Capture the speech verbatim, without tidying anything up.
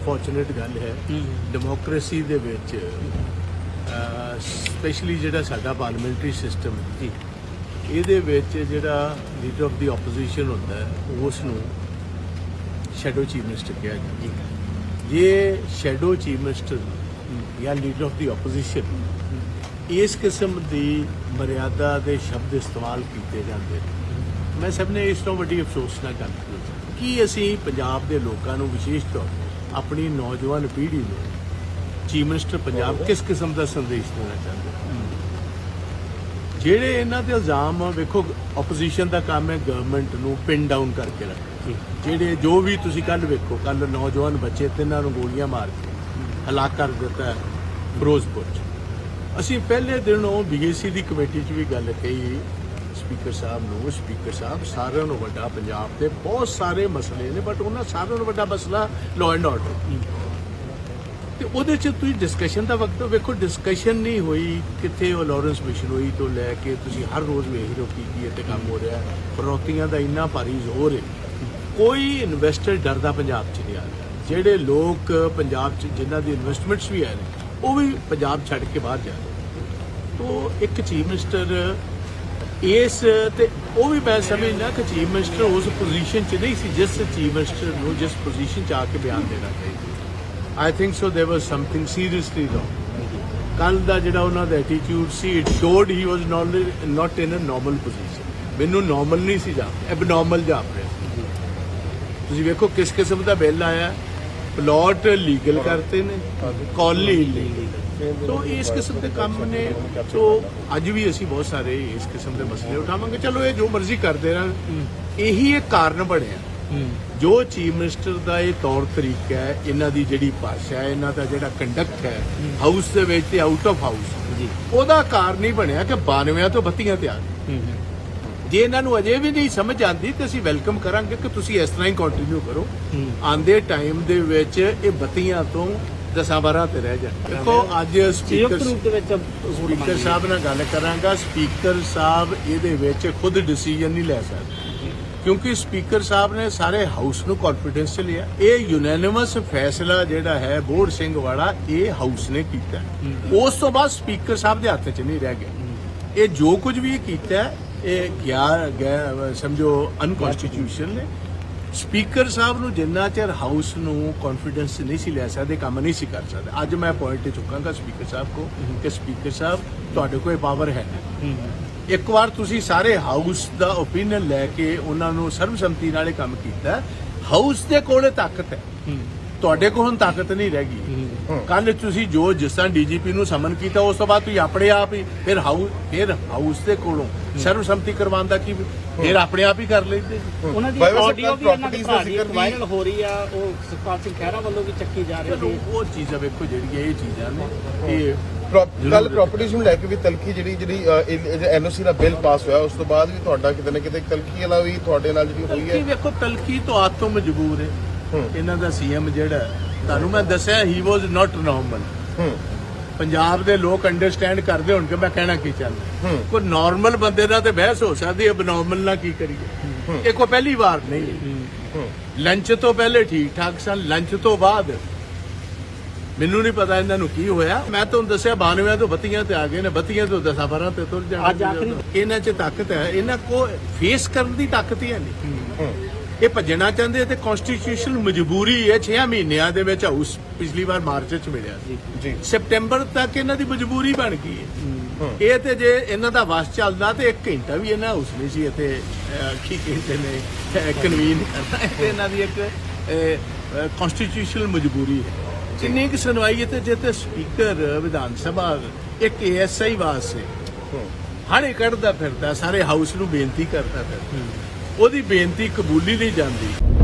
Unfortunate गल है democracy दे विच specially जिहड़ा साडा पार्लीमेंटरी सिस्टम जी इहदे विच जिहड़ा लीडर ऑफ द ओपोजिशन होंदा है उसनूं शैडो चीफ मिनिस्टर कहा जाता है। ये शैडो चीफ मिनिस्टर या लीडर ऑफ द ओपोजिशन इस किस्म की मर्यादा के शब्द इस्तेमाल किए जाते हैं। मैं सब ने इस तो वड्डी अफसोस ना गल कि असी पंजाब के लोगों को विशेष तौर पर अपनी नौजवान पीढ़ी को चीफ मिनिस्टर पंजाब किस किस्म का संदेश देना चाहते हैं। जेड़े इन्हों के इल्जाम वेखो ओपोजिशन का काम है गवर्नमेंट को पिन डाउन करके रखना। जेड़े जो भी तुसी कल वेखो कल नौजवान बच्चे तिन्हां नूं गोलियां मार के हलाक कर दिता है फिरोजपुर। असी पहले दिनों बी ए सी की कमेटी भी गल कही स्पीकर साहब नूं स्पीकर साहब सारिਆਂ ਨੂੰ ਵੱਡਾ पंजाब के बहुत सारे मसले ने बट उन्होंने सारिਆਂ ਨੂੰ ਵੱਡਾ मसला लॉ एंड ऑर्डर तो ਉਹਦੇ ਚ ਤੁਸੀਂ डिस्कशन का वक्त वेखो डिस्कशन नहीं हुई कितने वो लॉरेंस बिशनोई तो लैके तुसी हर रोज़ वेख रहे हो कि की इत्थे काम हो रहा है। फरौतियां का इन्ना भारी जोर है कोई इन्वेस्टर डरदा पंजाब च नहीं आ रहा। जेडे लोग पंजाब च जिन्हां दी इन्वेस्टमेंट्स भी है वो भी पंजाब छड़ के बाहर जा रहे। तो एक चीफ मिनिस्टर इस ते वो भी मैं समझना कि चीफ मिनिस्टर उस पोजीशन च नहीं सी जिस चीफ मिनिस्टर नूं जिस पोजीशन च आके बयान देना चाहिए। I think so there was something seriously wrong. कल दा जिहड़ा उन्हां दा एटीट्यूड सी it showed he was not in a normal position. मैनूं नॉर्मल नहीं सी जाप एबनॉर्मल जाप रहा। तुसीं वेखो किस किस्म दा बिल आया प्लॉट लीगल करते ने कॉलोनी इलीगल। तो इस किस्म के काम ने तो अज भी असी बहुत सारे इस किस्म के मसले उठावांगे। चलो ये जो मर्जी करते रह यही एक कारण बनया जो चीफ मिनिस्टर का ये तौर तरीका है इन्हों की जी भाषा है इन्हों का जोड़ा कंडक्ट है हाउस के आउट ऑफ हाउस वह कारण ही बनया कि बानवे तो बत्तियां तैयार जे इन्हों अजे भी नहीं समझ आती तो असी वेलकम करांगे कि तुसी इस तरह ही कंटिन्यू करो। आंदे टाइम दे विच ये बत्तियां तो दसा बारह ते रह जाए। देखो अज स्पीकर स्पीकर साहब नाल गल करांगा स्पीकर साहब इहदे विच खुद डिसीजन नहीं लै सकदे क्योंकि स्पीकर साहब ने सारे हाउस नूं कॉन्फिडेंस च लिया। ये यूनैनिमस फैसला जिहड़ा है बोहड़ सिंह वाला ये हाउस ने कीता। उस तो बाद स्पीकर साहब दे हत्थ च नहीं रह गया। ये जो कुछ भी कीता ये गया समझो अनकॉन्स्टिट्यूशन ने। स्पीकर साहब नूं जिन्ना चिर हाउस नूं कॉन्फिडेंस नहीं सी लै सकदे काम नहीं सी कर सकदे। अज मैं पॉइंट चुकांगा स्पीकर साहब को कि स्पीकर साहब तुहाडे कोल पावर है एक बार तुसी सारे हाउस दा ओपीनियन लैके उन्होंने सर्वसम्मति नाल काम कीता। हाउस दे कोले ताकत है तुहाडे कोल हुण ताकत नहीं रह गई। कल तुसी जो जिस तरह डी जी पी नूं समन किया उस तो बाद तुसीं अपने आप ही फिर हाउस फिर हाउस दे कोलों सर्वसम्मति करवाउण दा की फिर अपने आप ही कर लेंदे। उन्हां दी ऑडियो भी वायरल हो रही है वो सुखपाल सिंह खैरा वालों भी चक्की जा रही है। वो चीज़ां वेखो जिहड़ियां ये चीज़ां ने ये कल प्रॉपर्टीज़ ਨੂੰ ਲੈ ਕੇ ਵੀ ਤਲਖੀ ਜਿਹੜੀ ਜਿਹੜੀ ਐਨ ਓ ਸੀ ਦਾ ਬਿੱਲ ਪਾਸ ਹੋਇਆ ਉਸ ਤੋਂ ਬਾਅਦ ਵੀ ਤੁਹਾਡਾ ਕਿਤੇ ਨਾ ਕਿਤੇ ਤਲਖੀ ਵਾਲਾ ਵੀ ਤੁਹਾਡੇ ਨਾਲ ਜਿਹੜੀ ਹੋਈ ਹੈ। ਵੇਖੋ ਤਲਖੀ ਤੋਂ ਆਤ ਤੋਂ ਮਜਬੂਰ ਹੈ ਇਹਨਾਂ ਦਾ ਸੀਐਮ ਜਿਹੜਾ ਤੁਹਾਨੂੰ ਮੈਂ ਦੱਸਿਆ ਹੀ ਵਾਸ ਨਾਟ ਨੋਰਮਲ। ਪੰਜਾਬ ਦੇ ਲੋਕ ਅੰਡਰਸਟੈਂਡ ਕਰਦੇ ਹੋਣ ਕਿ ਮੈਂ ਕਹਿਣਾ ਕੀ ਚਾਹੁੰਦਾ। ਕੋਈ ਨਾਰਮਲ ਬੰਦੇ ਨਾਲ ਤੇ ਬਹਿਸ ਹੋ ਸਕਦੀ ਹੈ ਬਨੋਰਮਲ ਨਾਲ ਕੀ ਕਰੀਏ। ਇਹ ਕੋਈ ਪਹਿਲੀ ਵਾਰ ਨਹੀਂ। ਲੰਚ ਤੋਂ ਪਹਿਲੇ ਠੀਕ ਠਾਕ ਸਨ ਲੰਚ ਤੋਂ ਬਾਅਦ मैनू नहीं पता इन्हों की होया। मैं तुहानू दस्सिया बानवे तो बत्तियां ते आ गए ने बत्तियां तो दसा बारह ते तुर जाने। इन्हां च ताकत है इन्हां को फेस करने की ताकत ही है नहीं। ये भजना चाहते तो कॉन्स्टिट्यूशन मजबूरी है छे महीनों के हाउस पिछली बार मार्च च मिलिया सितंबर तक इन्हां दी मजबूरी बन गई है। ये तो जे इन्हां दा वस चलदा तो एक घंटा भी इन्हां हाउस नहीं सी इत्थे की कहते ने कन्वीन करना। इन्हां दी एक कॉन्स्टिट्यूशनल मजबूरी है। जिन्नी की सुनवाई है जिते स्पीकर विधान सभा एक ए एस आई वास्ते हाड़े कढ़दा फिरदा सारे हाउस नूं बेनती करदा फिरदा ओदी बेनती कबूली नहीं जाती।